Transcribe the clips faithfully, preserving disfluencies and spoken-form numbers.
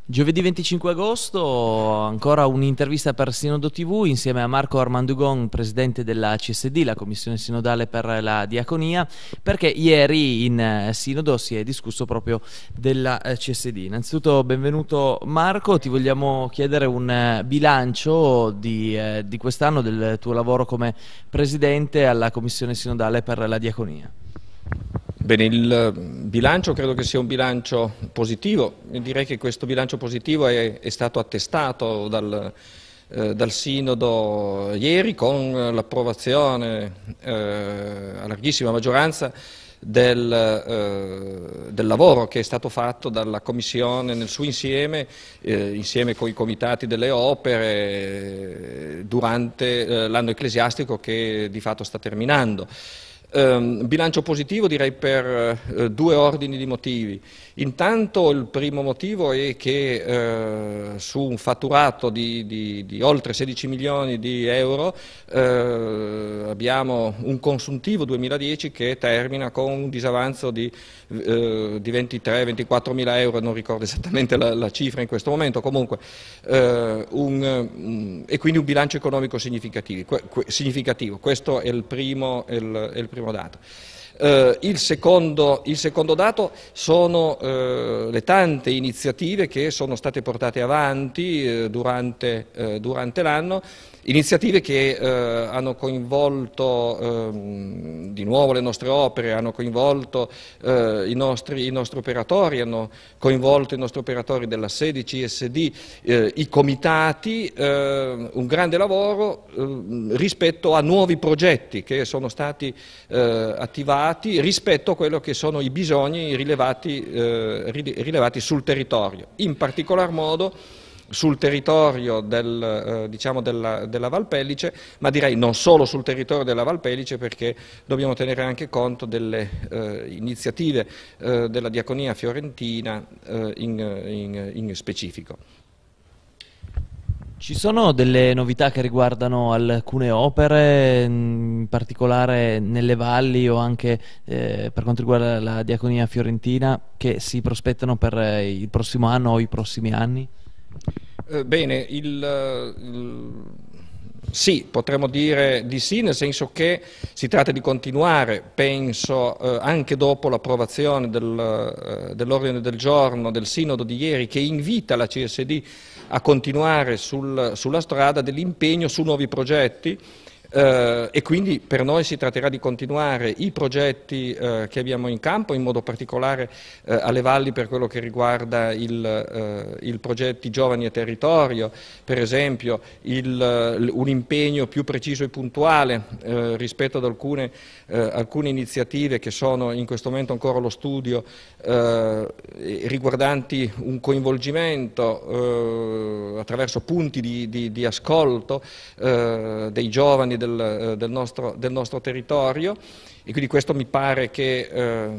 Giovedì venticinque agosto, ancora un'intervista per Sinodo ti vu insieme a Marco Armandugon, presidente della C S D, la Commissione Sinodale per la Diaconia, perché ieri in Sinodo si è discusso proprio della C S D. Innanzitutto benvenuto Marco, ti vogliamo chiedere un bilancio di, eh, di quest'anno del tuo lavoro come presidente alla Commissione Sinodale per la Diaconia. Bene, il bilancio credo che sia un bilancio positivo, direi che questo bilancio positivo è, è stato attestato dal, eh, dal Sinodo ieri con l'approvazione eh, a larghissima maggioranza del, eh, del lavoro che è stato fatto dalla Commissione nel suo insieme, eh, insieme con i comitati delle opere, durante eh, l'anno ecclesiastico che di fatto sta terminando. Um, bilancio positivo direi per uh, due ordini di motivi. Intanto il primo motivo è che uh, su un fatturato di, di, di oltre sedici milioni di euro uh, abbiamo un consuntivo duemiladieci che termina con un disavanzo di, uh, di ventitré ventiquattro mila euro, non ricordo esattamente la, la cifra in questo momento, comunque uh, un, um, e quindi un bilancio economico significativo. Que, que, significativo. Questo è il primo, il, è il primo dato. Uh, il, secondo, il secondo dato sono uh, le tante iniziative che sono state portate avanti uh, durante, uh, durante l'anno, iniziative che uh, hanno coinvolto uh, di nuovo le nostre opere, hanno coinvolto uh, i, nostri, i nostri operatori, hanno coinvolto i nostri operatori della sede C S D, uh, i comitati, uh, un grande lavoro uh, rispetto a nuovi progetti che sono stati uh, attivati rispetto a quello che sono i bisogni rilevati, eh, rilevati sul territorio, in particolar modo sul territorio del, eh, diciamo della, della Valpellice, ma direi non solo sul territorio della Valpellice, perché dobbiamo tenere anche conto delle eh, iniziative eh, della Diaconia Fiorentina eh, in, in, in specifico. Ci sono delle novità che riguardano alcune opere, in particolare nelle valli o anche eh, per quanto riguarda la Diaconia Fiorentina, che si prospettano per il prossimo anno o i prossimi anni? Eh, bene, il, il, sì, potremmo dire di sì, nel senso che si tratta di continuare, penso, eh, anche dopo l'approvazione del, eh, dell'ordine del giorno del Sinodo di ieri, che invita la C S D a continuare sul, sulla strada dell'impegno su nuovi progetti, eh, e quindi per noi si tratterà di continuare i progetti eh, che abbiamo in campo, in modo particolare eh, alle valli per quello che riguarda il, eh, il progetto Giovani e Territorio, per esempio il, un impegno più preciso e puntuale eh, rispetto ad alcune, eh, alcune iniziative che sono in questo momento ancora allo studio, eh, riguardanti un coinvolgimento eh, attraverso punti di, di, di ascolto eh, dei giovani del, del, nostro, del nostro territorio, e quindi questo mi pare che eh,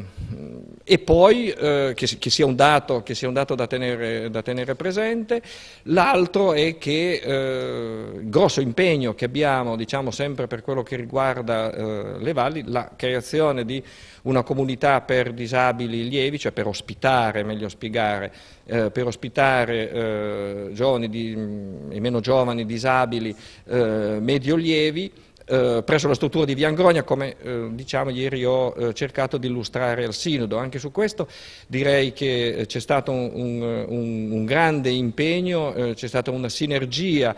e poi eh, che, che, sia un dato, che sia un dato da tenere, da tenere presente. L'altro è che eh, il grosso impegno che abbiamo, diciamo sempre per quello che riguarda eh, le valli, la creazione di una comunità per disabili lievi, cioè per ospitare, meglio spiegare, eh, per ospitare eh, giovani di, e meno giovani disabili eh, medio lievi, Eh, presso la struttura di Via Angronia, come eh, diciamo ieri ho eh, cercato di illustrare al Sinodo. Anche su questo direi che c'è stato un, un, un, un grande impegno, eh, c'è stata una sinergia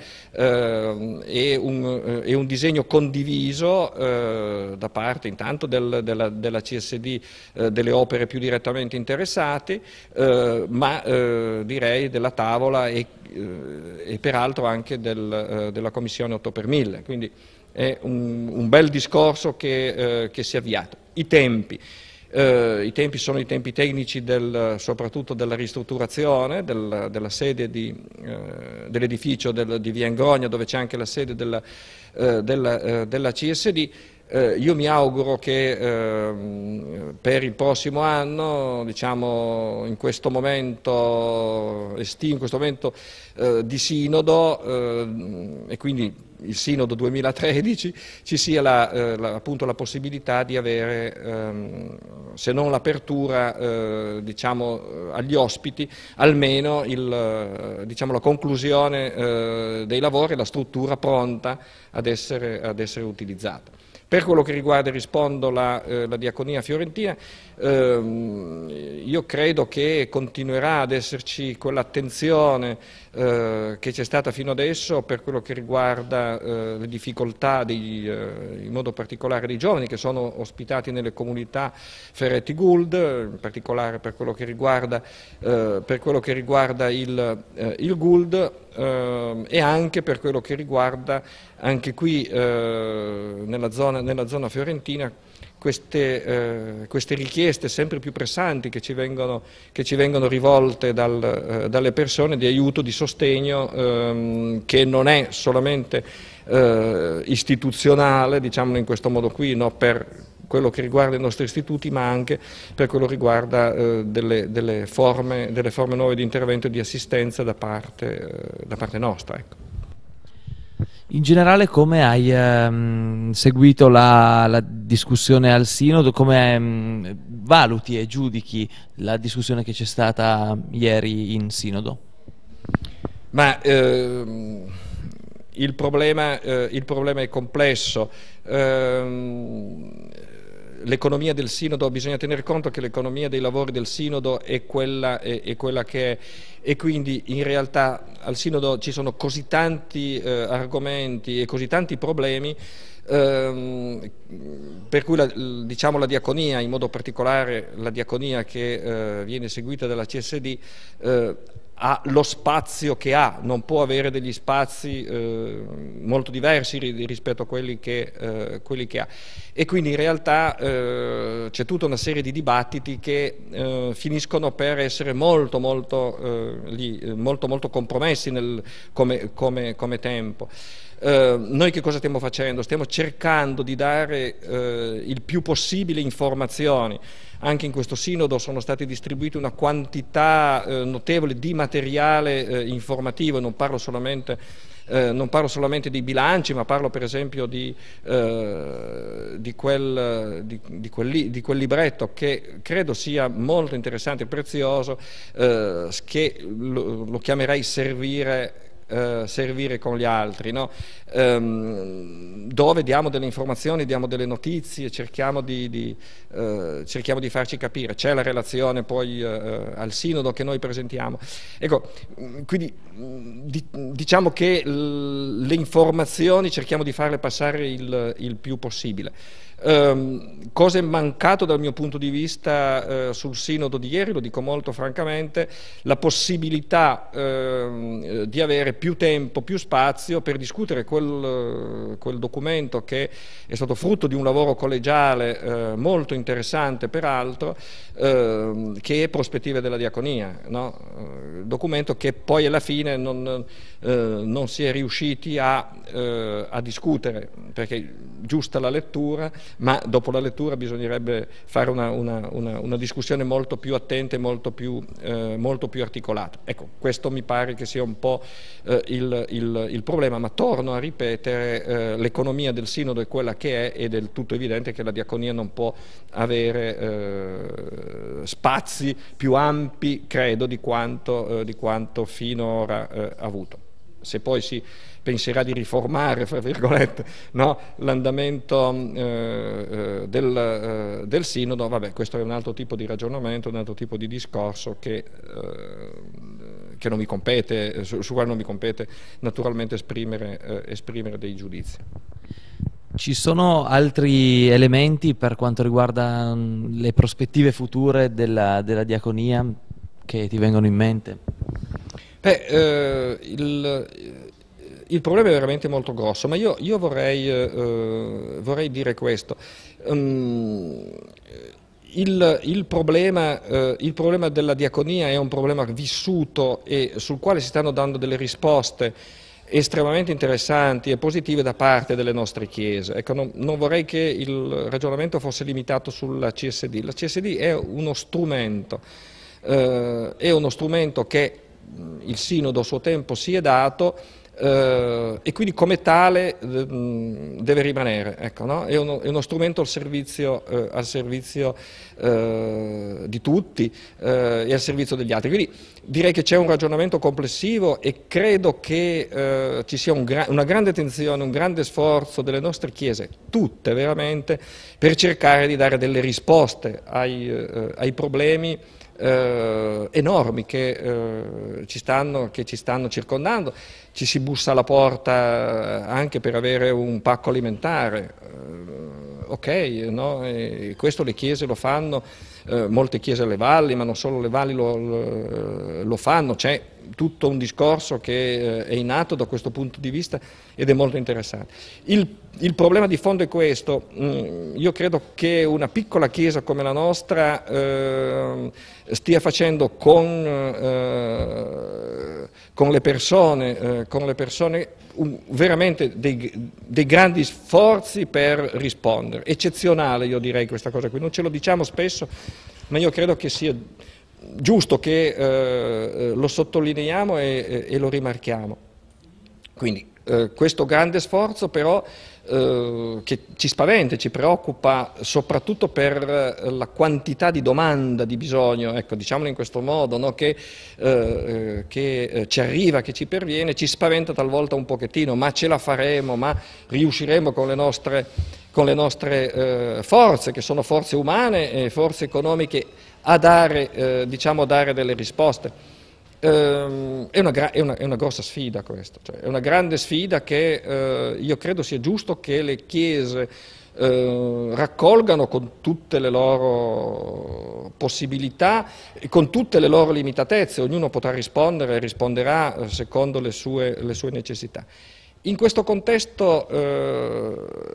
eh, e, un, eh, e un disegno condiviso eh, da parte intanto del, della, della C S D, eh, delle opere più direttamente interessate, eh, ma eh, direi della tavola e, eh, e peraltro anche del, eh, della Commissione otto per mille. Quindi è un, un bel discorso che, eh, che si è avviato. I tempi. Eh, I tempi sono i tempi tecnici del, soprattutto della ristrutturazione del, della sede di, eh, dell'edificio del, di Via Angronia, dove c'è anche la sede della, eh, della, eh, della C S D. Eh, io mi auguro che eh, per il prossimo anno, diciamo in questo momento estivo, in questo momento eh, di Sinodo, eh, e quindi il Sinodo duemilatredici, ci sia la, eh, la, appunto la possibilità di avere, ehm, se non l'apertura eh, diciamo, agli ospiti, almeno il, diciamo, la conclusione eh, dei lavori, la struttura pronta ad essere, ad essere utilizzata. Per quello che riguarda, rispondo, la, eh, la diaconia fiorentina, ehm, io credo che continuerà ad esserci quell'attenzione eh, che c'è stata fino adesso per quello che riguarda eh, le difficoltà, dei, eh, in modo particolare dei giovani che sono ospitati nelle comunità Ferretti Gould, in particolare per quello che riguarda, eh, per quello che riguarda il, eh, il Gould, eh, e anche per quello che riguarda anche qui eh, nella zona, nella zona fiorentina queste, eh, queste richieste sempre più pressanti che ci vengono, che ci vengono rivolte dal, eh, dalle persone di aiuto, di sostegno, ehm, che non è solamente eh, istituzionale, diciamolo in questo modo qui, no, per quello che riguarda i nostri istituti, ma anche per quello che riguarda eh, delle, delle, forme, delle forme nuove di intervento e di assistenza da parte, eh, da parte nostra. Ecco. In generale, come hai ehm, seguito la, la discussione al Sinodo, come ehm, valuti e giudichi la discussione che c'è stata ieri in Sinodo? Ma ehm, il, problema, eh, il problema è complesso. Ehm, L'economia del Sinodo, bisogna tenere conto che l'economia dei lavori del Sinodo è quella, è, è quella che è, e quindi in realtà al Sinodo ci sono così tanti eh, argomenti e così tanti problemi ehm, per cui la, diciamo, la diaconia, in modo particolare la diaconia che eh, viene seguita dalla C S D, eh, ha lo spazio che ha, non può avere degli spazi eh, molto diversi rispetto a quelli che, eh, quelli che ha, e quindi in realtà eh, c'è tutta una serie di dibattiti che eh, finiscono per essere molto molto, eh, lì, molto, molto compromessi nel, come, come, come tempo. Eh, noi che cosa stiamo facendo? Stiamo cercando di dare eh, il più possibile informazioni. Anche in questo Sinodo sono stati distribuiti una quantità eh, notevole di materiale eh, informativo, non parlo solamente Eh, non parlo solamente di bilanci, ma parlo per esempio di, eh, di, quel, di, di, quel, di quel libretto che credo sia molto interessante e prezioso, eh, che lo, lo chiamerei servire, eh, servire con gli altri, no? ehm, dove diamo delle informazioni, diamo delle notizie, cerchiamo di, di, eh, cerchiamo di farci capire. C'è la relazione poi eh, al Sinodo che noi presentiamo. Ecco, quindi di, diciamo che le informazioni cerchiamo di farle passare il, il più possibile. Um, cosa è mancato dal mio punto di vista uh, sul Sinodo di ieri, lo dico molto francamente, la possibilità uh, di avere più tempo, più spazio per discutere quel, uh, quel documento che è stato frutto di un lavoro collegiale uh, molto interessante peraltro, uh, che è Prospettive della Diaconia, no? uh, documento che poi alla fine non, uh, non si è riusciti a, uh, a discutere, perché giusta la lettura, ma dopo la lettura bisognerebbe fare una, una, una, una discussione molto più attenta e molto più, eh, molto più articolata. Ecco, questo mi pare che sia un po' eh, il, il, il problema, ma torno a ripetere, eh, l'economia del Sinodo è quella che è, ed è del tutto evidente che la diaconia non può avere eh, spazi più ampi, credo, di quanto, eh, di quanto finora eh, ha avuto. Se poi si penserà di riformare, fra virgolette, no, l'andamento eh, del, eh, del Sinodo, vabbè, questo è un altro tipo di ragionamento, un altro tipo di discorso che, eh, che non mi compete, su, su quale non mi compete naturalmente esprimere, eh, esprimere dei giudizi. Ci sono altri elementi per quanto riguarda le prospettive future della, della diaconia che ti vengono in mente? Beh, eh, il, il problema è veramente molto grosso, ma io, io vorrei, eh, vorrei dire questo. Um, il, il, problema, eh, il problema della diaconia è un problema vissuto e sul quale si stanno dando delle risposte estremamente interessanti e positive da parte delle nostre chiese. Ecco, non, non vorrei che il ragionamento fosse limitato sulla C S D. La C S D è uno strumento, eh, è uno strumento che il Sinodo a suo tempo si è dato eh, e quindi come tale eh, deve rimanere, ecco, no? È, uno, è uno strumento al servizio, eh, al servizio eh, di tutti eh, e al servizio degli altri. Quindi direi che c'è un ragionamento complessivo e credo che eh, ci sia un gra una grande attenzione, un grande sforzo delle nostre chiese, tutte veramente, per cercare di dare delle risposte ai, eh, ai problemi eh, enormi che, eh, ci stanno, che ci stanno circondando. Ci si bussa alla porta anche per avere un pacco alimentare, eh, ok, no? E questo le chiese lo fanno, eh, molte chiese alle valli, ma non solo le valli lo, lo, lo fanno, c'è tutto un discorso che è in atto da questo punto di vista ed è molto interessante. Il, il problema di fondo è questo: io credo che una piccola chiesa come la nostra eh, stia facendo con, eh, con le persone, eh, con le persone un, veramente dei, dei grandi sforzi per rispondere. Eccezionale, io direi, questa cosa qui, non ce lo diciamo spesso, ma io credo che sia giusto che eh, lo sottolineiamo e, e lo rimarchiamo. Quindi eh, questo grande sforzo però eh, che ci spaventa, ci preoccupa soprattutto per la quantità di domanda, di bisogno, ecco, diciamolo in questo modo, no? che, eh, che ci arriva, che ci perviene, ci spaventa talvolta un pochettino, ma ce la faremo, ma riusciremo con le nostre, con le nostre eh, forze, che sono forze umane e forze economiche, a dare, eh, diciamo, dare delle risposte. Eh, è, una è, una, è una grossa sfida questa, cioè, è una grande sfida che eh, io credo sia giusto che le chiese eh, raccolgano con tutte le loro possibilità e con tutte le loro limitatezze. Ognuno potrà rispondere e risponderà secondo le sue, le sue necessità. In questo contesto eh,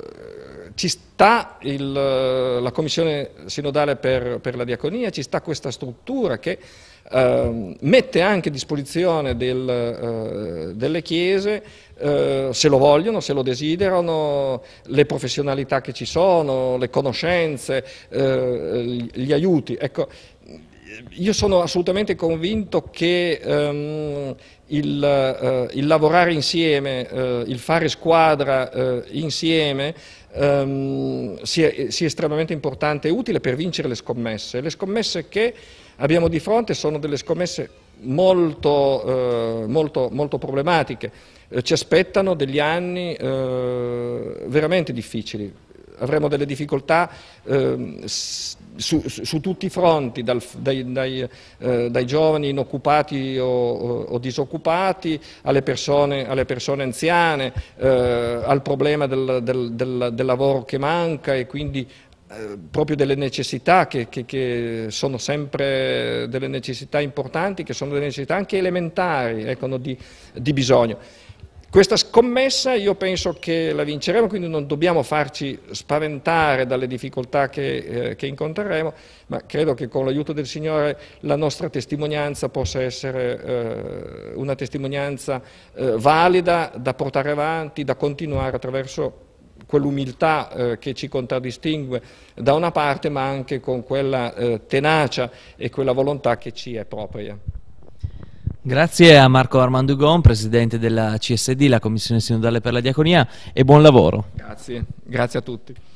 ci sta il, la Commissione Sinodale per, per la Diaconia, ci sta questa struttura che eh, mette anche a disposizione del, eh, delle chiese, eh, se lo vogliono, se lo desiderano, le professionalità che ci sono, le conoscenze, eh, gli aiuti. Ecco, io sono assolutamente convinto che um, il, uh, il lavorare insieme, uh, il fare squadra uh, insieme um, sia, sia estremamente importante e utile per vincere le scommesse. Le scommesse che abbiamo di fronte sono delle scommesse molto, uh, molto, molto problematiche. Uh, ci aspettano degli anni uh, veramente difficili. Avremo delle difficoltà uh, Su, su, su tutti i fronti, dal, dai, dai, eh, dai giovani inoccupati o, o, o disoccupati, alle persone, alle persone anziane, eh, al problema del, del, del, del lavoro che manca e quindi eh, proprio delle necessità che, che, che sono sempre delle necessità importanti, che sono delle necessità anche elementari, ecco, no, di, di bisogno. Questa scommessa io penso che la vinceremo, quindi non dobbiamo farci spaventare dalle difficoltà che, eh, che incontreremo, ma credo che con l'aiuto del Signore la nostra testimonianza possa essere eh, una testimonianza eh, valida da portare avanti, da continuare attraverso quell'umiltà eh, che ci contraddistingue da una parte, ma anche con quella eh, tenacia e quella volontà che ci è propria. Grazie a Marco Armando Hugon, Presidente della C S D, la Commissione Sinodale per la Diaconia, e buon lavoro. Grazie, grazie a tutti.